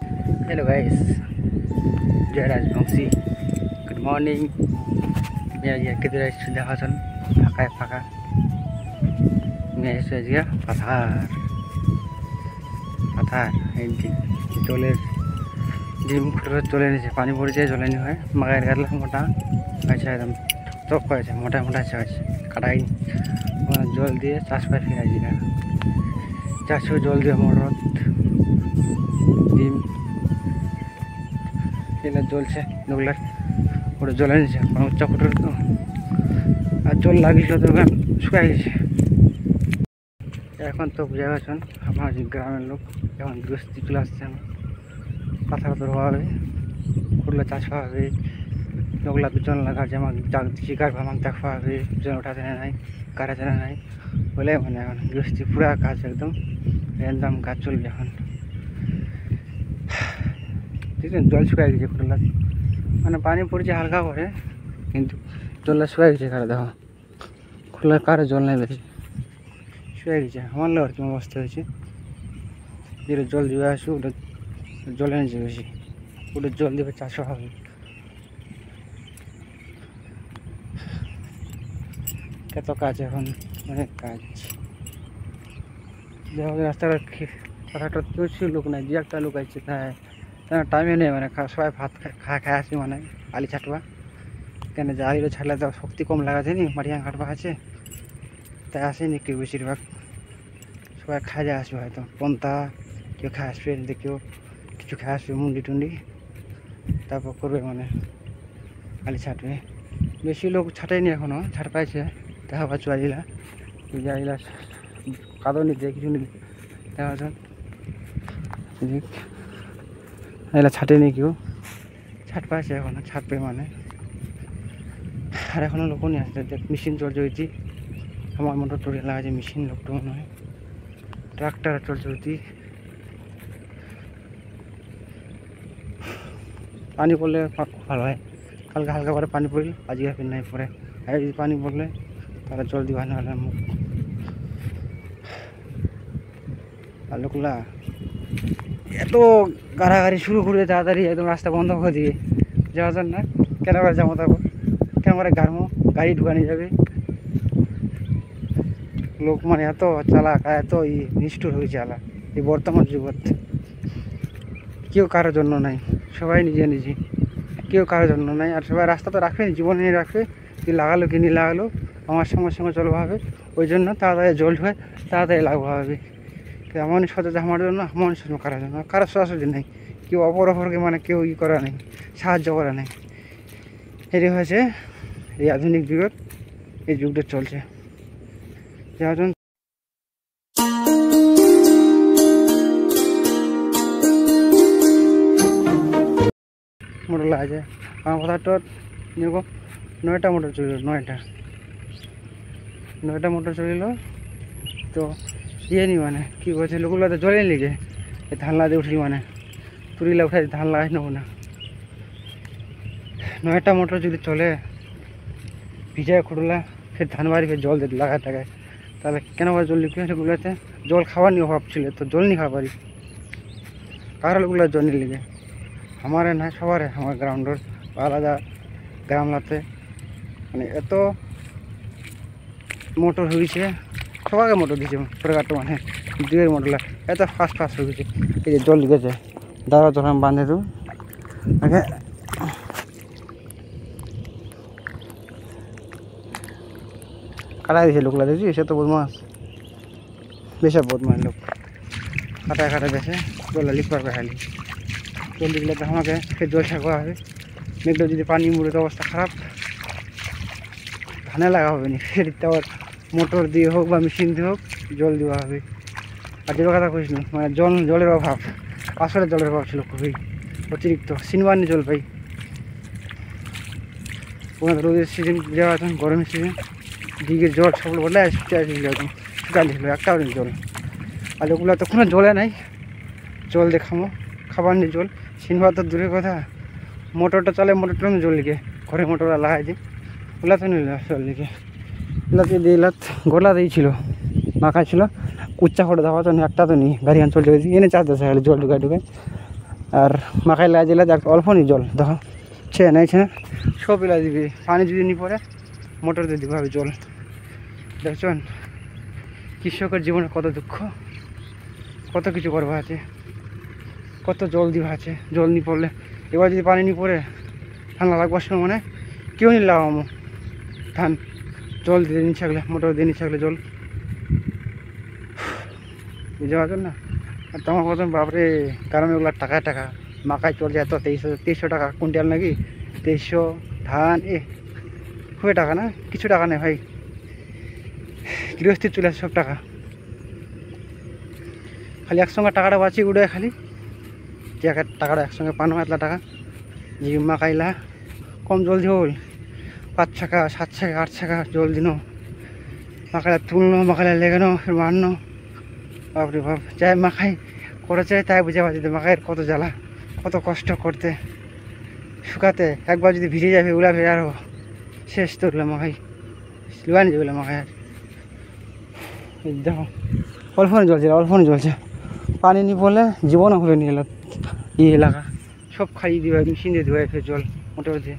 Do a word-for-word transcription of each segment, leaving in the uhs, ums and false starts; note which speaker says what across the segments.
Speaker 1: Hello guys, जय Rajvanshi. Good morning. मैं आज किधर देखा सन फाँका फाँका मैं आज गया पथार पथार चले ডিম ফুটে চলে নিয়েছে, পানি পড়েছে, চলে নি হয় মাগার গাড়লা মোটা আছে, একদম চক হয়েছে, মোটা মোটা আছে কাটাই জল দিয়ে চাষ পায় ফিরাই দিলে চাষও জল দিয়ে মোটর ডিম এগুলো জ্বলছে, ওগুলার ওটা জ্বলে নিয়েছে কোনো উচ্চা ফুটোর তো, আর জল লাগিয়েছিল তো শুকাই গেছে। এখন তো বুঝে গেছেন আমার গ্রামের লোক এখন গৃহস্থী চলে আসছে, আমার পাথার ধরা হবে, খুললে চাষ হবে, ওগুলা বিচন লাগা যে আমার শিকার আমাকে দেখা হবে, বিচন ওঠা জানে নাই, কাটা জানে নাই বলে মানে এখন গৃহস্থী পুরা কাজ একদম একদম কাজ চলবে এখন। ঠিক আছে, জল শুকাই গেছে খুললা, মানে পানি পড়ছে হালকা করে, কিন্তু জলটা শুকাই গেছে। কারে দেখো খুললার কারে জল নেই বেশি, শুয়ে গেছে। আমার লোক আর কি অবস্থা হয়েছে, যেটা জল দিবে আসু ওটা জলে নিচে বেশি, ওটা জল দেবে চাষও হবে। কত কাজ এখন, অনেক কাজ। রাস্তাটা কথাটা প্রচুর লোক নাই, যে একটা লোক আছে তাই তার টাইমে নেই, মানে সবাই ভাত খা খাই আসি, মানে আলি ছাটবা কেন যে আলিটা ছাড়লে তো শক্তি কম লাগাছে নি, মাটিয়া কাটবা আছে তাই আসেনি কেউ, বেশিরভাগ সবাই খাই যায় আসবে, হয়তো পন্থা কেউ খাই আসবে, কেউ কিছু খাই আসবে মুন্ডি টুন্ডি, তারপর করবে মানে আলি ছাটবে। বেশি লোক ছাটাইনি এখনও, ছাট পাইছে দেখা পাচ্ছ আলিলা আলিলা কাদো নিতে কিছু নিতে দেখা পাচ্ছ, এলা ছাটেনি কেউ, ছাট পাইছে এখনো, ছাটবে মানে। আর এখনো লোক নিয়ে আসছে, দেখ মেশিন চলছে হয়েছি, আমার মোটর টোরে লাগাছে মেশিন, লোকটা মনে হয় ট্রাক্টার চলছে হয়েছি। পানি পড়লে ভালো হয়, হালকা হালকা করে পানি পড়লে আজকে ফির নাই পরে, আর যদি পানি পড়লে তাহলে জল দিবা না হলে মুখ আর লোকলা এত গাড়াগাড়ি শুরু করে তাড়াতাড়ি একদম রাস্তা বন্ধ করে দিয়ে যাওয়া যান না, কেন করে যাবো তারপর কেন করে গাড়মো, গাড়ি ঢুকানি যাবে। লোক মানে এত চালাক, এত ই নিষ্ঠুর হয়েছে আলা এই বর্তমান যুগত, কেউ কারোর জন্য নাই, সবাই নিজে নিজে, কেউ কারোর জন্য নাই। আর সবাই রাস্তা তো রাখবে, জীবন নিয়ে রাখবে, কি লাগালো কি নিয়ে লাগালো আমার সঙ্গে সঙ্গে চলবা হবে, ওই জন্য তাড়াতাড়ি জল ঢুকে তাড়াতাড়ি লাগবা হবে। এমন সচেতন আমার জন্য, এমন সচেতন কারোর জন্য, কারোর সরাসরি নেই, কেউ অপর অপরকে মানে কেউ ই করা নেই, সাহায্য করা নেই। এটি হয়েছে এই আধুনিক যুগের এই যুগটা চলছে। যার জন্য মোটর লাগাছে আমার কথাটা যেরকম নয়টা মোটর চলিল, নয়টা নয়টা মোটর চলিল তো ইয়ে নি মানে কী করছে লোকগুলো তো জলে লিগে এই ধান লাগাতে উঠলি, মানে তুরিলা উঠাই ধান লাগাই নেবো না। নয়টা মোটর যদি চলে ভিজায় খুঁড়লা ফের ধান বাড়ি ফের জল দিতে লাগায় টাকায়, তাহলে কেন করে জল লিখবে সেগুলোতে জল খাওয়ার নিয়ে অভাব ছিল, তো জল নি খাওয়া পারি কারো লোকগুলো জল নিয়ে লিগে আমার না সবার, আমার গ্রাউন্ডের আলাদা গ্রামলাতে মানে এত মোটর হয়েছে, সবাইকে মোটর দিয়েছে ছোটোখাটো, মানে দুয়ের মোটরলা এত ফাস্ট ফাস্ট হয়ে গেছে। এই যে জল লিখেছে দাঁড়া জল আমি বাঁধে দেবো আগে, কাটাই দিয়েছে লোকলা দেখছি, সে তো বদমাস, বেশ বদমাস লোক, কাটায় কাটায় দেশে জল লিখ পারবে খালি, জল লিখলে তো আমাকে ফের জল ছাড়া হবে, মেঘটা যদি পানি মুড়ে তো অবস্থা খারাপ, ধানে লাগা হবে না, ফের আবার মোটর দিয়ে হোক বা মেশিন দিয়ে হোক জল দেওয়া হবে। আর যে কথা কইস না মানে জল জলের অভাব, আসলে জলের অভাব ছিল খুবই অতিরিক্ত, সিনবানি জল পাই, ওখানে রোদের সিজন যাওয়া এখন গরমের সিজন, দিকের জল সবগুলো বলে শুকিয়ে আসছিল, একদম শুকাই দিয়েছিল একটাও নেই জল। আর ওগুলো তো কোনো জলে নাই, জল দেখামো খাবার নেই জল, সিনবার তো দূরের কথা, মোটরটা চলে মোটরটা জল লিখে ঘরে মোটরটা লাগাই দিই, ওলা তো নিল জল লিখে, এলাতে দিয়ে এলাত গোলা দিয়েছিল মাখা ছিল কুচ্চা করে দেওয়া তো একটা তো নেই, গাড়ি আন চলতে গেছি এনে চাষ দেশে গেলে জল ঢুকায় ঢুকায় আর মাখাই লাগা দিলে দেখ অল্প নি জল দেখো ছে নাই ছে সব এলা দিবি পানি যদি নি পড়ে মোটর দিয়ে দিবি জল দেখছেন কৃষকের জীবনে কত দুঃখ কত কিছু করবা আছে কত জল দিবা আছে জল নি পড়লে এবার যদি পানি নি পড়ে ঠান্ডা লাগবার সময় মনে কেউ নি লাগামো ধান জল দিয়ে নি থাকলে মোটর দিয়ে নি থাকলে জল বুঝতে পারছেন না আর তোমার মতন বাপরে কারণ ওগুলো টাকা টাকা মাকাই চল যায় তো তেইশশো তেইশশো টাকা কুইন্টাল নাকি তেইশশো ধান এ খুবই টাকা না কিছু টাকা নেই ভাই গৃহস্থির চলে আসে সব টাকা খালি একসঙ্গে টাকাটা বাঁচি উড়ে খালি যে টাকাটা একসঙ্গে পানো এতলা টাকা যে মাকাইলা কম জল ঝোল পাঁচ টাকা সাত টাকা আট টাকা জল দিন মাকাইলা তুলনো মাকাইলা লেগানো মারনো বাপরে বাপ যাই মাখাই করে চাই তাই বুঝে পাচ্ছি মাখাইয়ের কত জ্বালা কত কষ্ট করতে শুকাতে একবার যদি ভিজে যাবে উলা ভেজে আরো শেষ তো উঠলো মাখাই লুয়ানি যাবে মাখাই আর দেখো অল্পনি জ্বলছে অল্পনি জ্বলছে পানি নি পড়লে জীবনও হবে নি এলো এই এলাকা সব খাইয়ে দিবে মেশিন দিয়ে ধোয়া ফের জল মোটর দিয়ে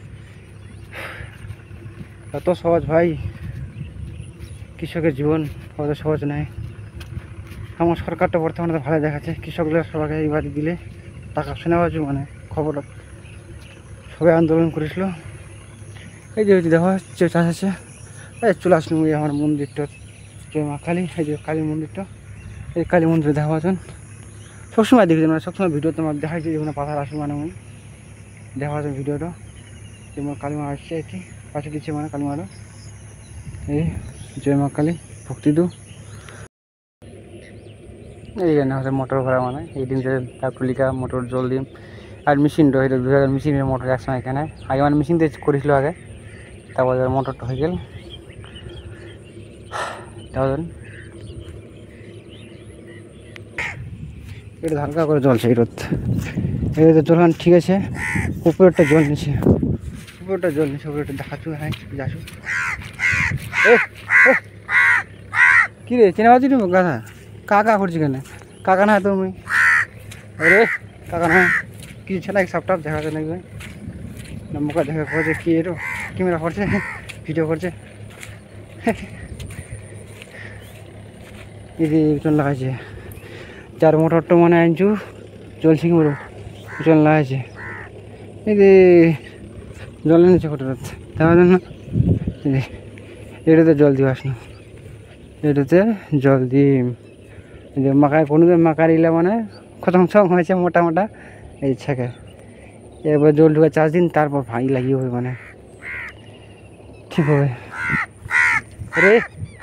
Speaker 1: এত সহজ ভাই কৃষকের জীবন অত সহজ নয় আমার সরকারটা বর্তমানে ভালো দেখাচ্ছে কৃষকদের সবাইকে এইবার দিলে টাকা শোনা পাচ্ছ মানে খবর সবাই আন্দোলন করেছিল এই যে দেখো চাষ আছে এই চলে আসলাম ওই আমার মন্দিরটা জয় মা কালী এই যে কালী মন্দিরটা এই কালী মন্দিরে দেখা পাচ্ছেন সবসময় দেখেছি মানে সবসময় ভিডিও তোমার দেখাইছি যেখানে পাথার আসে মানে আমি দেখা পাচ্ছেন ভিডিওটা যেমন কালীমা আসছে এটি পাশে দিচ্ছে মানে কালীমাটা এই জয় মা কালী ভক্তি দু এই জন্য হচ্ছে মোটর ভরা মানে এই দিন যে তারপর লিখা মোটর জল দিম আর মেশিনটা হয়ে দু হাজার মেশিনের মোটর একসময় এখানে আগে মানে মেশিন দিয়ে করেছিল আগে তারপর মোটরটা হয়ে গেল তারপর এটা হালকা করে জ্বলছে এই রোদ এই তো জল ঠিক আছে উপরেরটা জল নিচ্ছে উপরেরটা জল নিচ্ছে উপরেরটা দেখাচ্ছ হ্যাঁ যাচ্ছ কি রে চেনা পাচ্ছি তুমি গাধা কাকা করছি কেন কাকা না তুমি আরে কাকা না কিছু ছেলে সবটা দেখা যাচ্ছে নাকি না মুখা দেখা করছে কি এরো ক্যামেরা করছে ভিডিও করছে এই পিছন লাগাইছে চার মোটরটা মানে আনছু চলছে কি বলো পিছন লাগাইছে এই যে জল এনেছে ফটোটাতে তার জন্য এটাতে জল দিয়ে আসনো এটাতে জল দিয়ে যে মাকাই কোনো মাকার ইলা মানে খতম সং হয়েছে মোটা মোটা এই ছেঁকে এবার জল ঢুকে চার দিন তারপর ভাই লাগিয়ে হবে মানে ঠিক হবে রে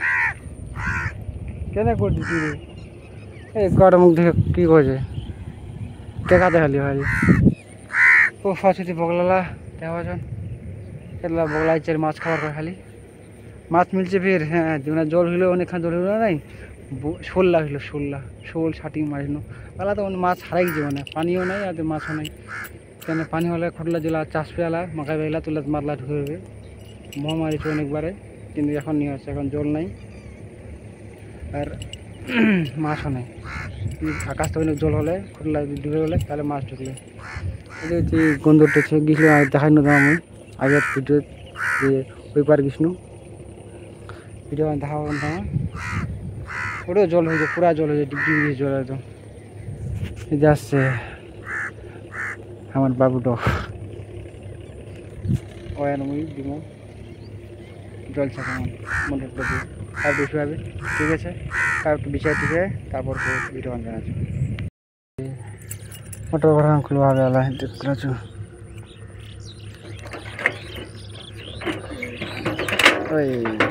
Speaker 1: কেন করছিস তুই রে এই কটা মুখ দেখে কী করছে টেকা দেখালি ভাই ও ফাঁসিতে বগলালা দেখা যান এগুলা বগলাই চার মাছ খাবার করে খালি মাছ মিলছে ফের হ্যাঁ মানে জল হইলো অনেকক্ষণ জল হইলো নাই ষোল্লা হইলো ষোল্লা শোল ছাটি মারিনো পালা তো মাছ হারাই গেছে মানে পানিও নাই আর মাছও নাই কেন পানি হলে খটলা জেলা চাষ পেলা মাকাই বেলা তুলে মারলা ঢুকে হবে মোহ মারিছে অনেকবারে কিন্তু এখন নিয়ে আসছে এখন জল নাই আর মাছও নেই আকাশ থেকে জল হলে খটলা ডুবে গেলে তাহলে মাছ ঢুকলে এই যে গন্ধটা গেছিল দেখাই না আমি আগের ভিডিও যে ওই পার গেছিল ভিডিও দেখা পাবেন তোমার ওটাও জল হয়েছে পুরা জল হয়েছে ডিগ্রি ডিগ্রি জল একদম এই যে আসছে আমার বাবুটা ওয়ার মুই দিব জল ছাড়া মোটরটা দিয়ে আর বেশি হবে ঠিক আছে তার একটু বিচার টিকে তারপর ভিডিও বান জানাচ্ছি মোটর ভরা খুলবা হবে আলা দেখতে পাচ্ছ ওই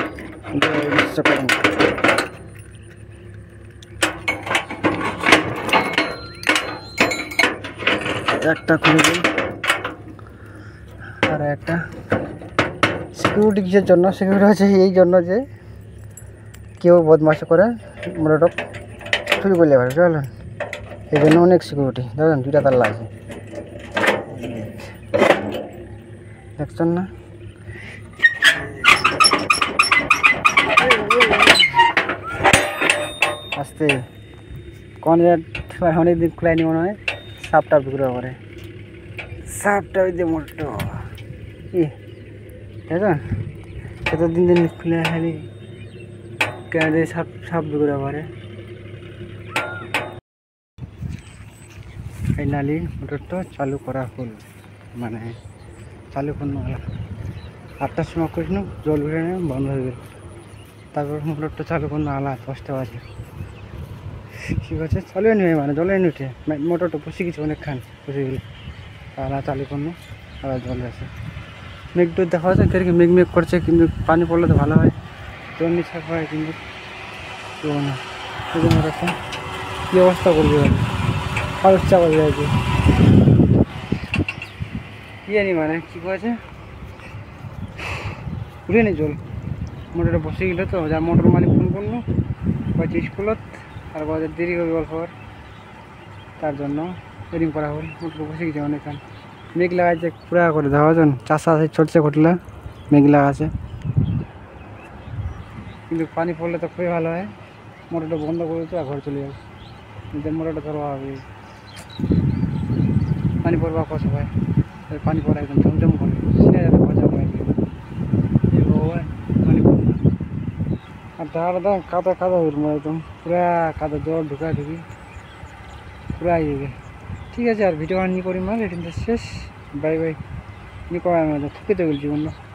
Speaker 1: একটা খুলে দিই আর একটা সিকিউরিটি কিসের জন্য সিকিউরিটি হচ্ছে এই জন্য যে কেউ বদমাশ করে মোটরটা চুরি করলে পারে বুঝলেন এই জন্য অনেক সিকিউরিটি দেখেন দুইটা তার লাগছে দেখছেন না আস্তে কোন অনেক দিন খোলায়নি মনে হয় সাপটা বিক্রি করে সাপটা ওই যে মোটো ই তাই তো এত দিন দিন খুলে খালি কেন সাপ সাপ বিক্রি করে ফাইনালি মোটরটা চালু করা হল মানে চালু করনো হলো আটটার সময় করিস জল উঠে বন্ধ হয়ে গেল তারপর মোটরটা চালু করনো আলা দশটা বাজে ঠিক আছে চালু নেই মানে জলে নি উঠে মোটরটা বসে গেছে অনেকক্ষণ বসে গেলে আলা চালু করনো আবার জল আছে মেঘ তো দেখা যাচ্ছে কেরকম মেঘ মেঘ করছে কিন্তু পানি পড়লে তো ভালো হয় জল নিচে হয় কিন্তু না মোটরটা কী অবস্থা করবে খাওয়ার ইচ্ছা করবে আর কি কি জানি মানে কী করেছে উঠে নি জল মোটরটা বসে গেলো তো যা মোটর মালিক ফোন করলো বলছে স্কুলত আর বাজার দেরি হবে অল্প তার জন্য রিং করা হল মোটর বসে গেছে অনেকক্ষণ মেঘ লাগাইছে পুরা করে দেওয়া জন চাষাবাস চলছে ঘটলে মেঘ লাগাছে কিন্তু পানি পড়লে তো খুবই ভালো হয় মোটরটা বন্ধ করে দিতে আর ঘর চলে যাবে কিন্তু মোটরটা ধরবা হবে পানি পড়বা কষ্ট হয় পানি পড়া একদম জমজম করে ছিঁড়ে যাবে মজা হয় পানি পড়বে আর দাঁড়া দাম কাদা কাদা হইল একদম পুরা কাদা জল ঢুকা ঢুকি পুরা ইয়ে ঠিক আছে আর ভিডিও নি করি মাল এটা শেষ বাই বাই নি করা ঠুকে তো বলছি বন্ধু